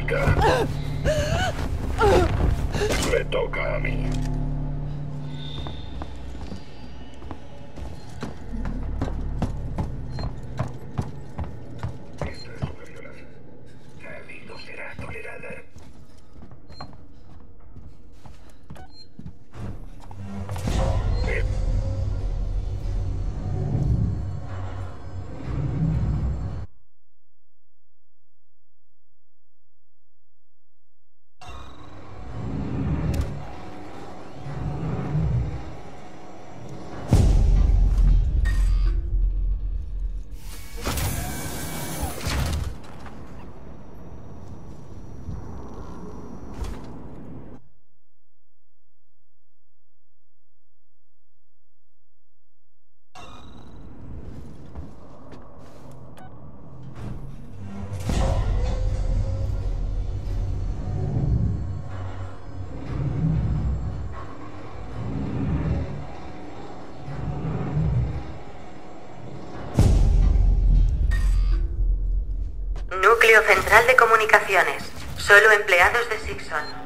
chica. Me toca a mí. Esto es una violación. Nadie no será tolerada. Núcleo Central de Comunicaciones. Solo empleados de Sixon.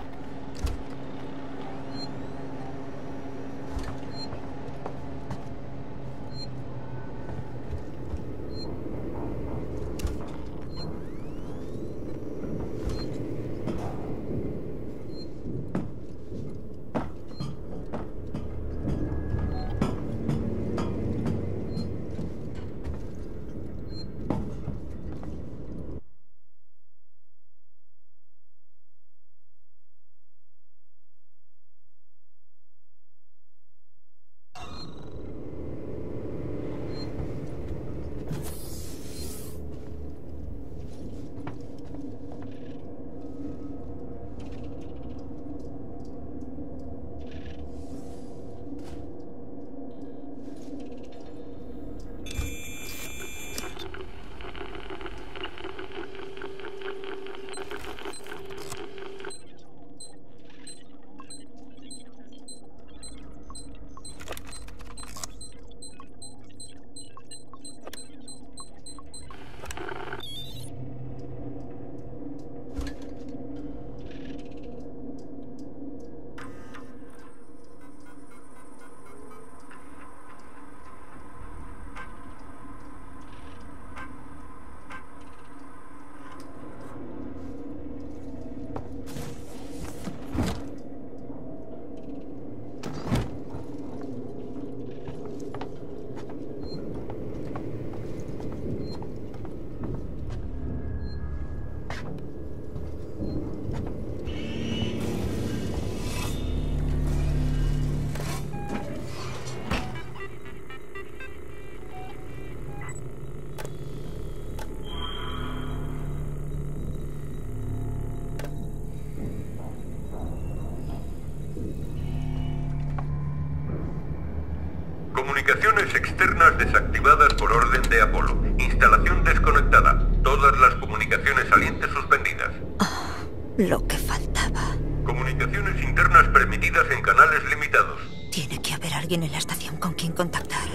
Comunicaciones externas desactivadas por orden de Apolo. Instalación desconectada. Todas las comunicaciones salientes suspendidas. Oh, lo que faltaba. Comunicaciones internas permitidas en canales limitados. Tiene que haber alguien en la estación con quien contactar.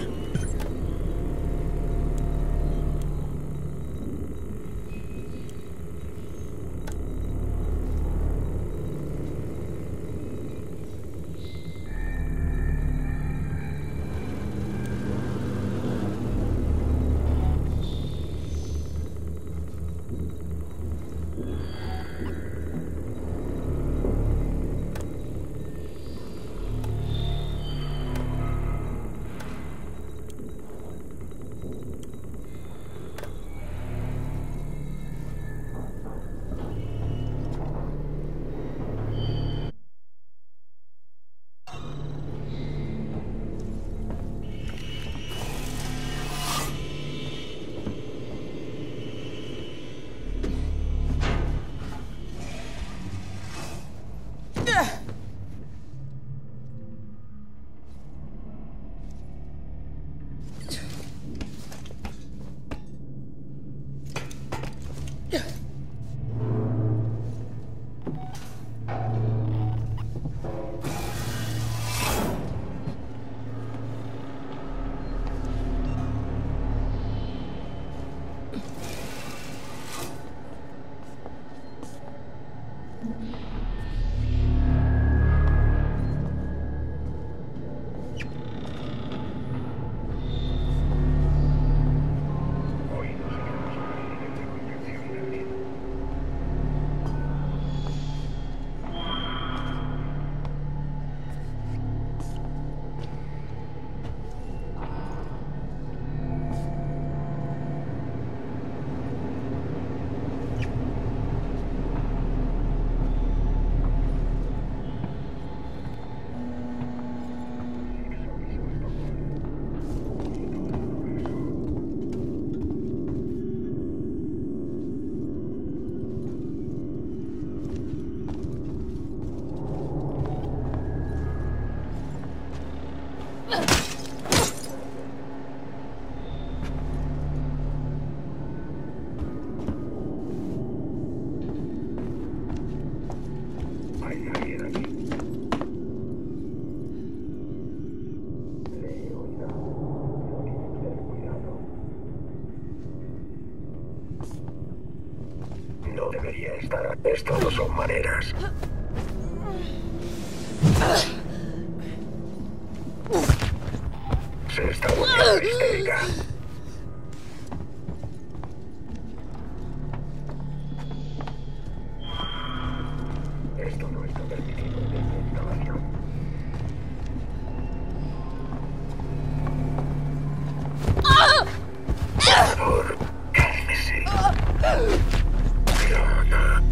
No debería estar. Esto no son maneras. Se está volviendo histérica. Esto no está permitido en esta instalación. Por favor, cálmese. Fiona.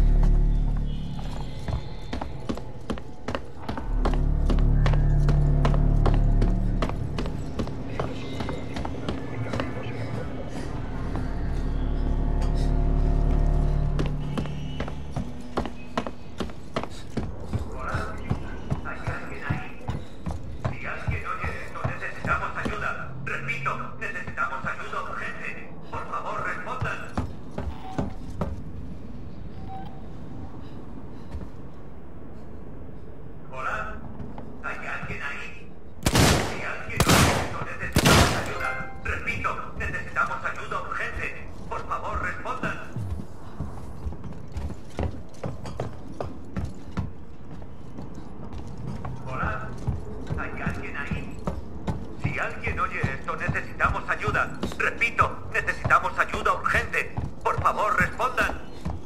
Repito, necesitamos ayuda urgente. Por favor, respondan.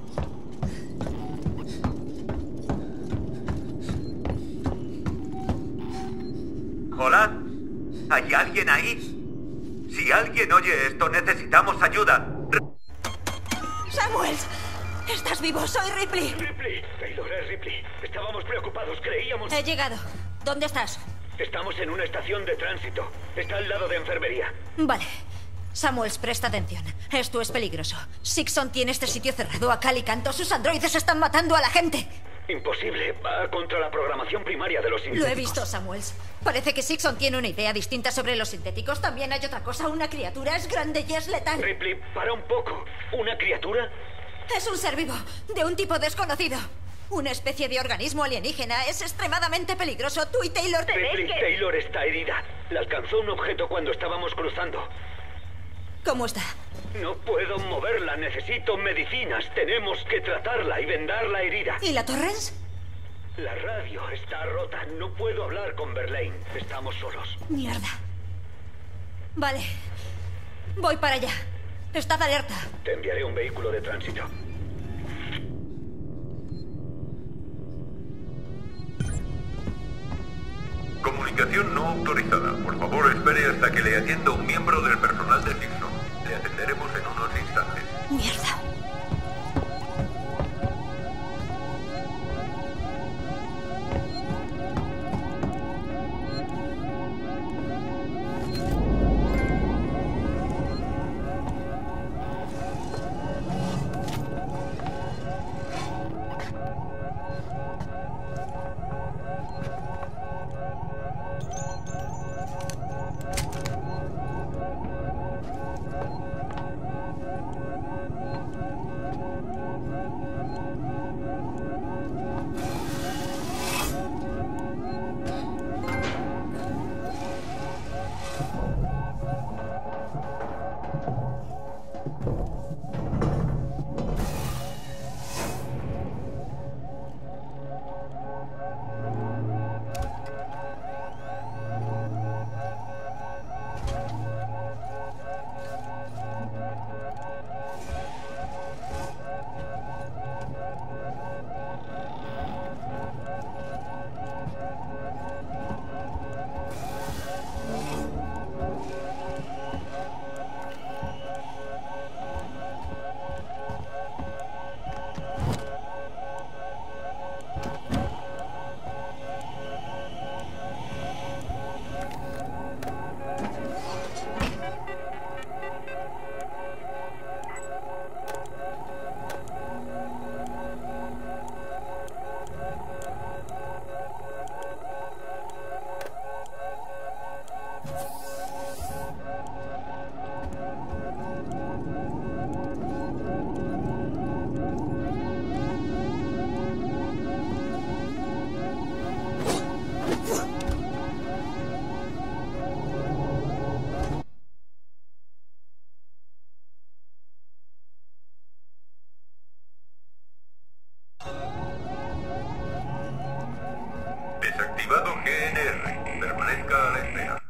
¿Hola? ¿Hay alguien ahí? Si alguien oye esto, necesitamos ayuda. ¡Samuels! ¿Estás vivo? Soy Ripley. Ripley, Taylor, es Ripley. Estábamos preocupados, creíamos... He llegado. ¿Dónde estás? Estamos en una estación de tránsito. Está al lado de enfermería. Vale. Samuels, presta atención. Esto es peligroso. Sixon tiene este sitio cerrado a cal y canto. Sus androides están matando a la gente. Imposible. Va contra la programación primaria de los sintéticos. Lo he visto, Samuels. Parece que Sixon tiene una idea distinta sobre los sintéticos. También hay otra cosa. Una criatura es grande y es letal. Ripley, para un poco. ¿Una criatura? Es un ser vivo, de un tipo desconocido. Una especie de organismo alienígena. Es extremadamente peligroso. Tú y Taylor tenéis Ripley, que... Taylor está herida. La alcanzó un objeto cuando estábamos cruzando. ¿Cómo está? No puedo moverla. Necesito medicinas. Tenemos que tratarla y vendar la herida. ¿Y la Torrens? La radio está rota. No puedo hablar con Verlaine. Estamos solos. Mierda. Vale. Voy para allá. Estad alerta. Te enviaré un vehículo de tránsito. Comunicación no autorizada. Por favor, espere hasta que le atienda un miembro del personal de Sixon. Le atenderemos en unos instantes. Mierda. Desactivado GNR. Permanezca a la espera.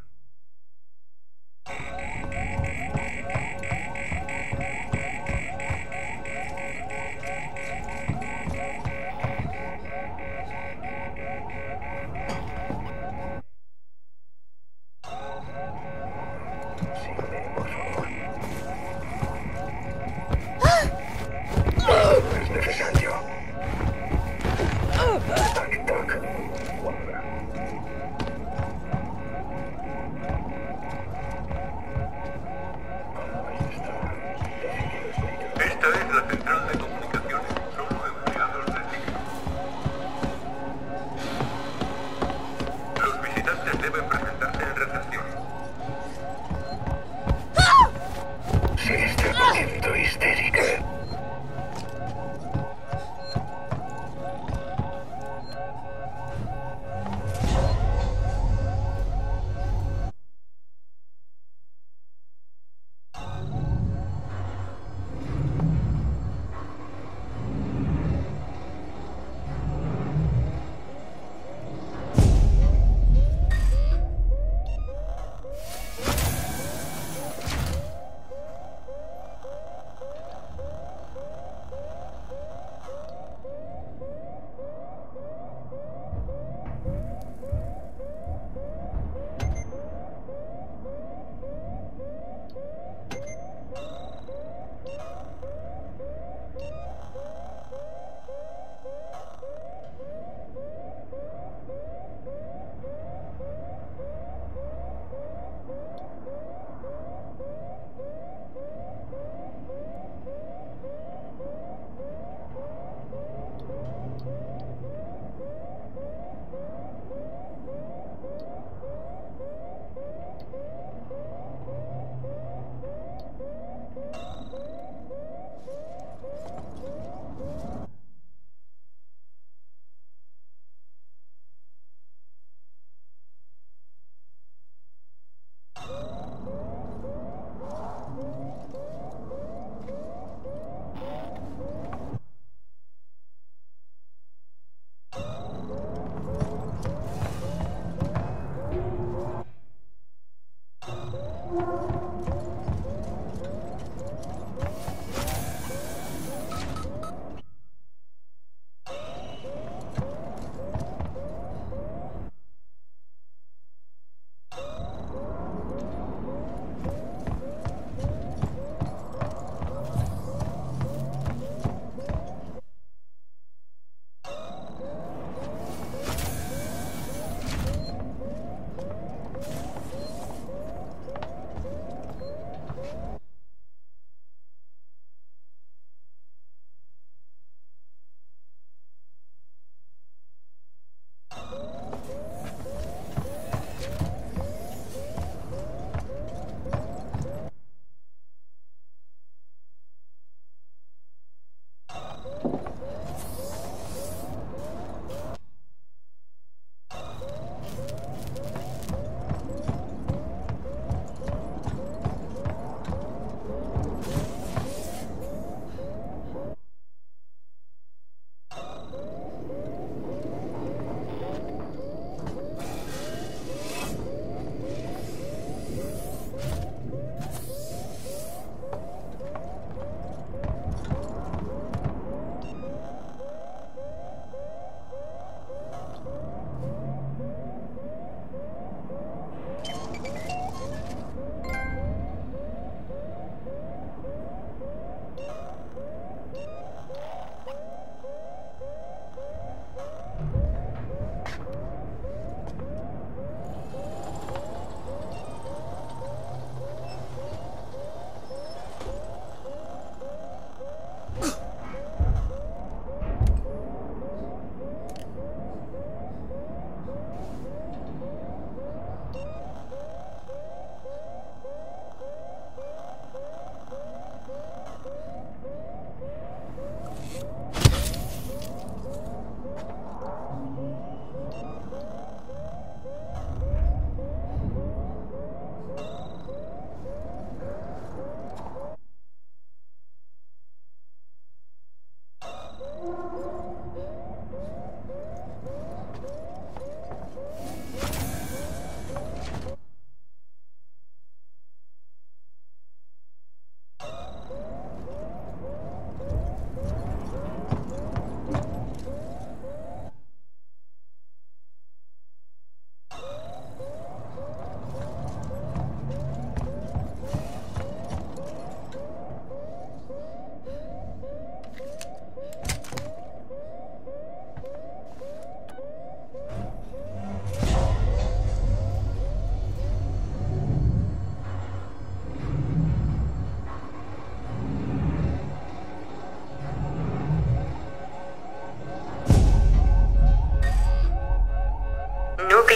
Sígueme, por favor. No es necesario. Tac, tac. Guarda. Ahí está. Decidido espectro. Esta es la central de comunicaciones. Solo empleados de Sigson. Los visitantes deben presentarse en recepción. Se está poniendo histérica.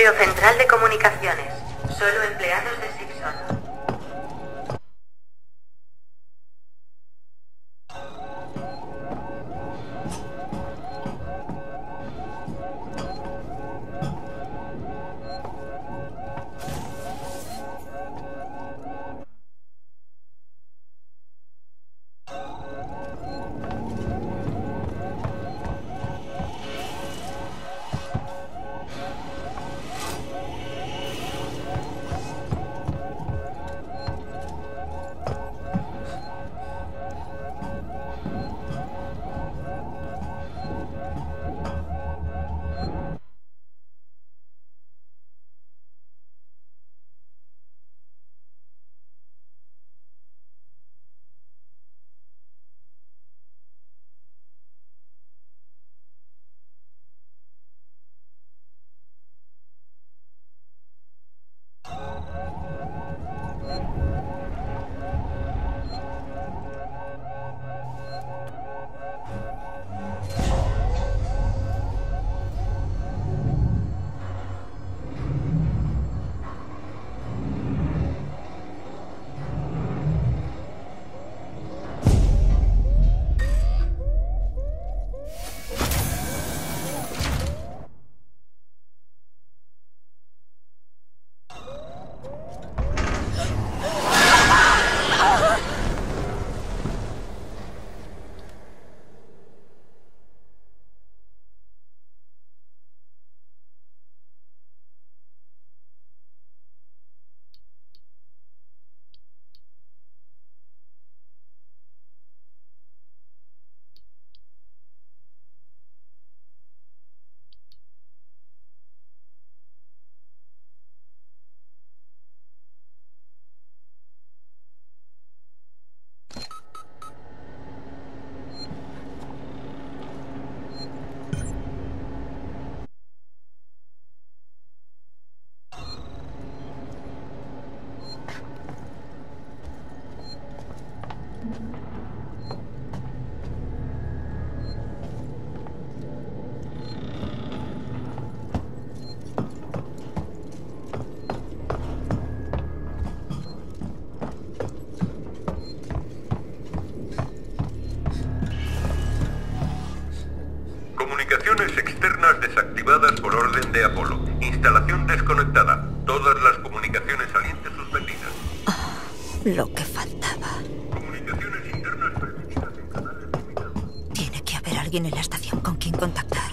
Núcleo central de comunicaciones. Solo empleados de Sixon. Comunicaciones externas desactivadas por orden de Apolo. Instalación desconectada. Todas las comunicaciones salientes suspendidas. Lo que faltaba. Comunicaciones internas permitidas en canales limitados. Tiene que haber alguien en la estación con quien contactar.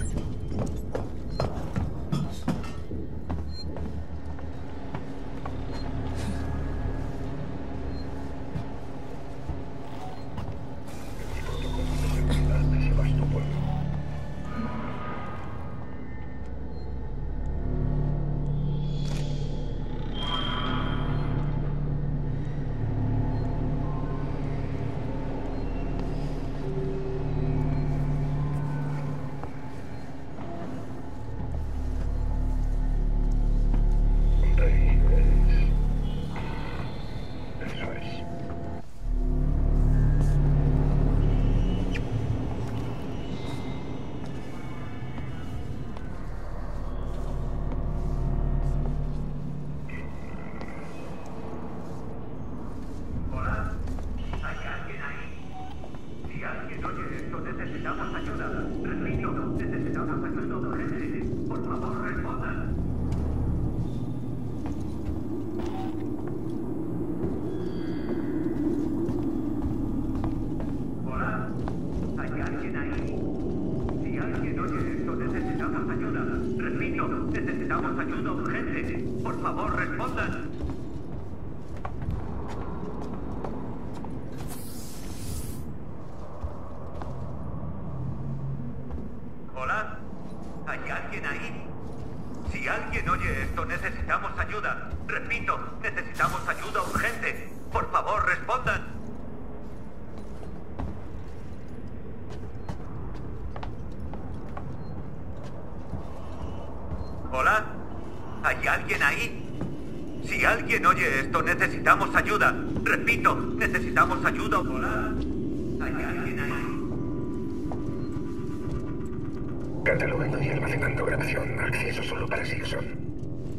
Necesitamos ayuda urgente. Por favor, respondan. Hola, ¿hay alguien ahí? Si alguien oye esto, necesitamos ayuda. Repito, necesitamos ayuda urgente. Por favor, respondan. Hola, ¿hay alguien ahí? Si alguien oye esto, necesitamos ayuda. Repito, necesitamos ayuda. Hola, ¿hay alguien ahí? Catalogando y almacenando grabación. Acceso solo para Silson.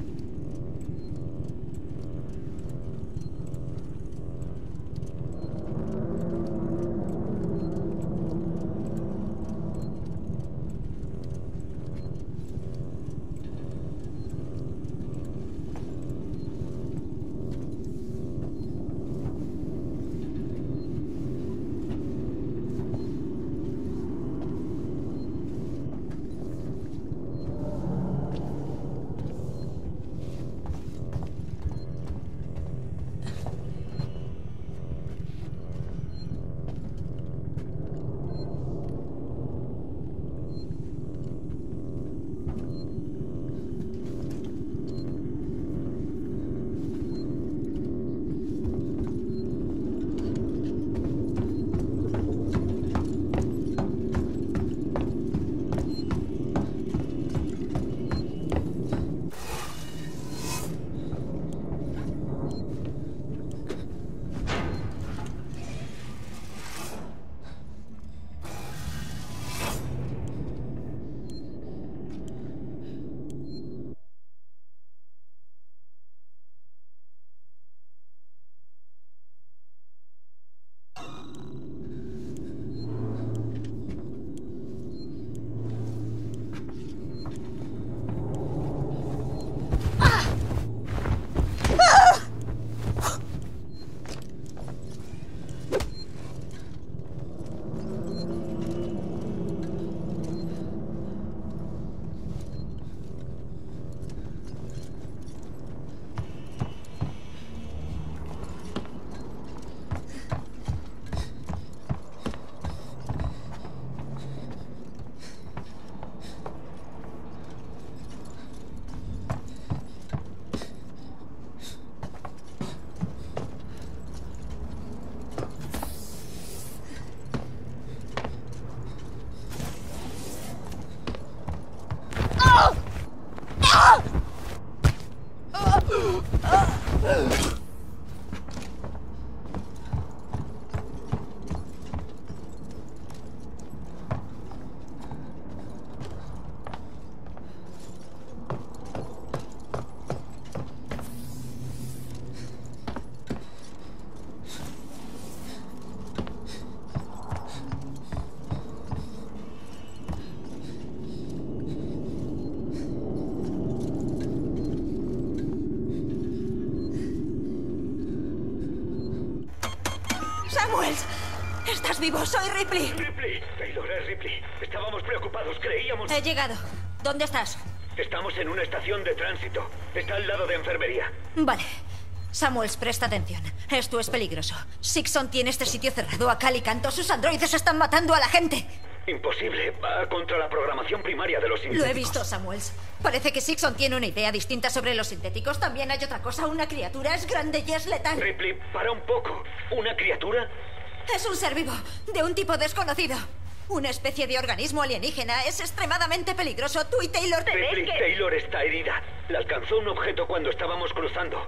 ¡Samuels! ¿Estás vivo? Soy Ripley. Ripley. Taylor, es Ripley. Estábamos preocupados, creíamos... He llegado. ¿Dónde estás? Estamos en una estación de tránsito. Está al lado de enfermería. Vale. Samuels, presta atención. Esto es peligroso. Sixon tiene este sitio cerrado a cal y canto. Sus androides están matando a la gente. Imposible. Va contra la programación primaria de los sintéticos. Lo he visto, Samuels. Parece que Sixon tiene una idea distinta sobre los sintéticos. También hay otra cosa. Una criatura es grande y es letal. Ripley, para un poco. ¿Una criatura? Es un ser vivo, de un tipo desconocido. Una especie de organismo alienígena. Es extremadamente peligroso. Tú y Taylor tenéis Ripley, que... Taylor está herida. La alcanzó un objeto cuando estábamos cruzando.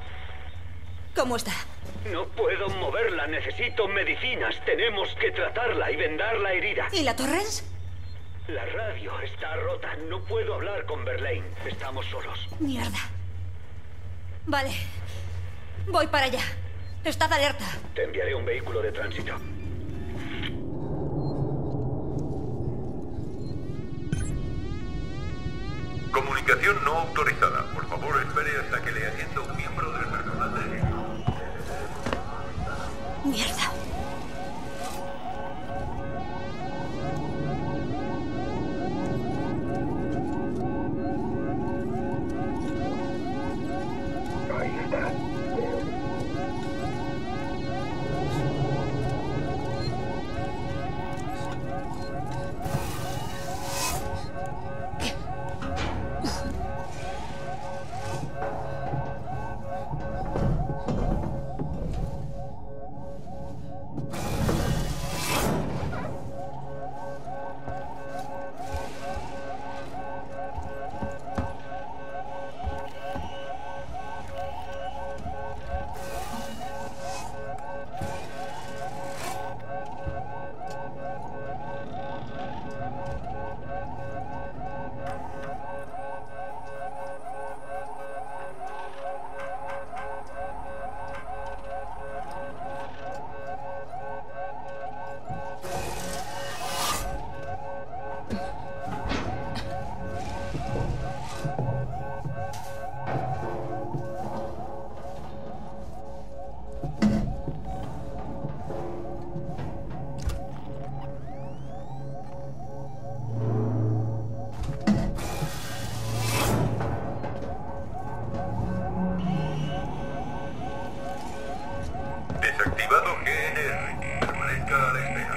¿Cómo está? No puedo moverla. Necesito medicinas. Tenemos que tratarla y vendar la herida. ¿Y la Torrens? La radio está rota. No puedo hablar con Verlaine. Estamos solos. Mierda. Vale. Voy para allá. Estad alerta. Te enviaré un vehículo de tránsito. Comunicación no autorizada. Por favor, espere hasta que le atienda un miembro del personal de... Mierda. Ahí está. Desactivado GNR. Permanezca a la espera.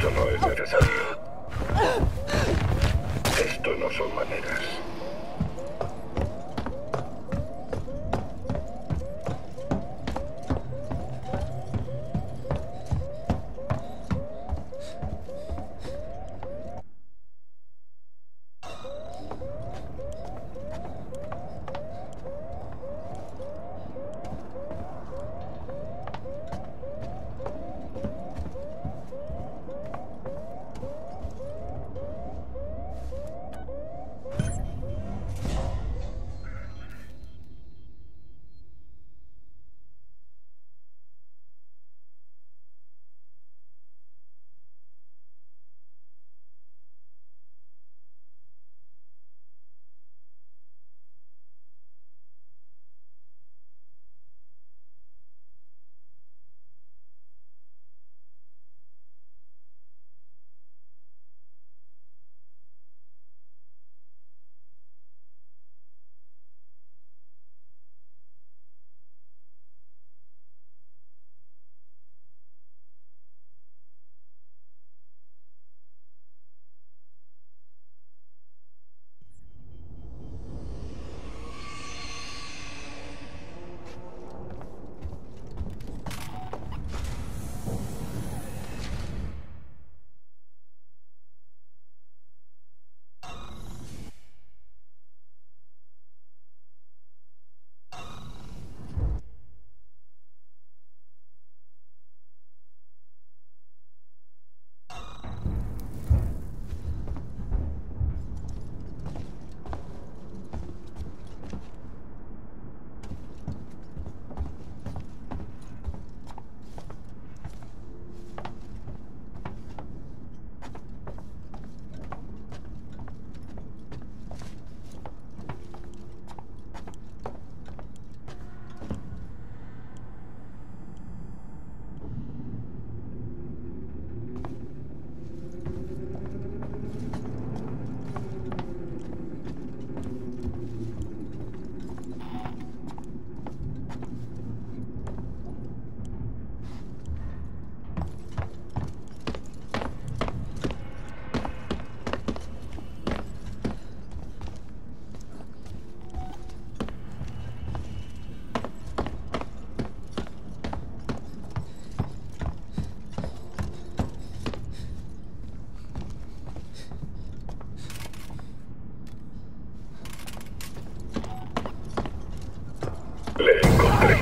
Esto no es necesario. Esto no son maneras. Le encontré.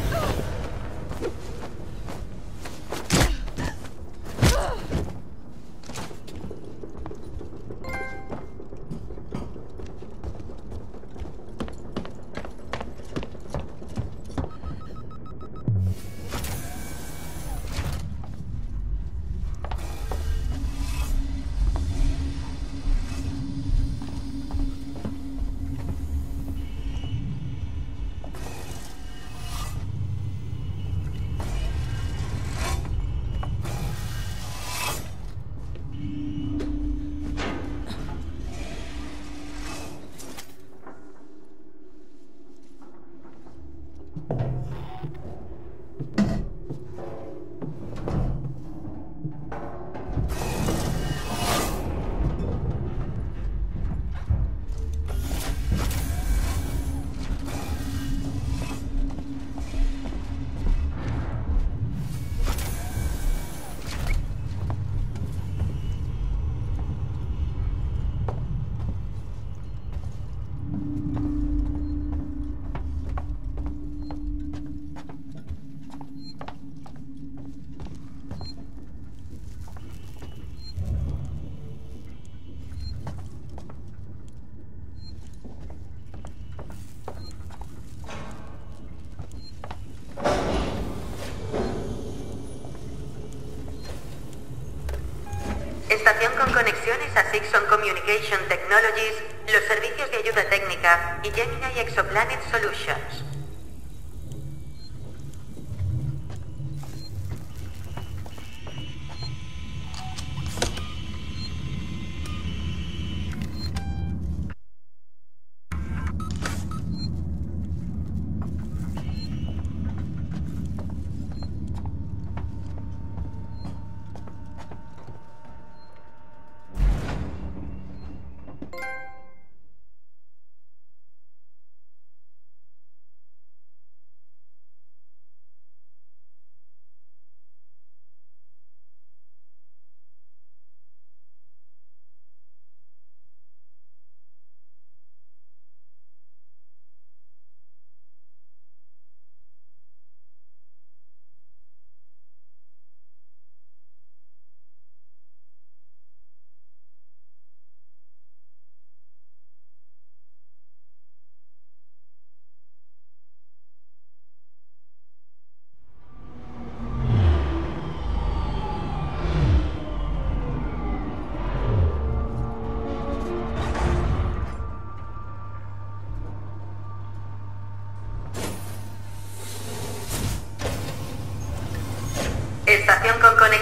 Estación con conexiones a Sixon Communication Technologies, los servicios de ayuda técnica y Gemini Exoplanet Solutions.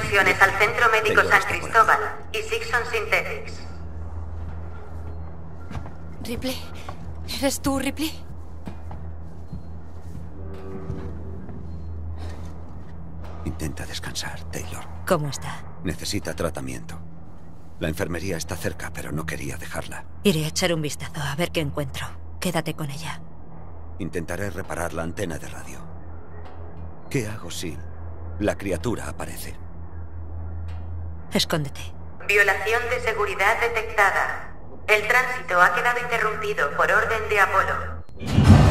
conexiones al Centro Médico Taylor San está por Cristóbal y Sixon Synthetics. Ripley, ¿eres tú, Ripley? Intenta descansar, Taylor. ¿Cómo está? Necesita tratamiento. La enfermería está cerca, pero no quería dejarla. Iré a echar un vistazo a ver qué encuentro. Quédate con ella. Intentaré reparar la antena de radio. ¿Qué hago si la criatura aparece? Escóndete. Violación de seguridad detectada. El tránsito ha quedado interrumpido por orden de Apolo.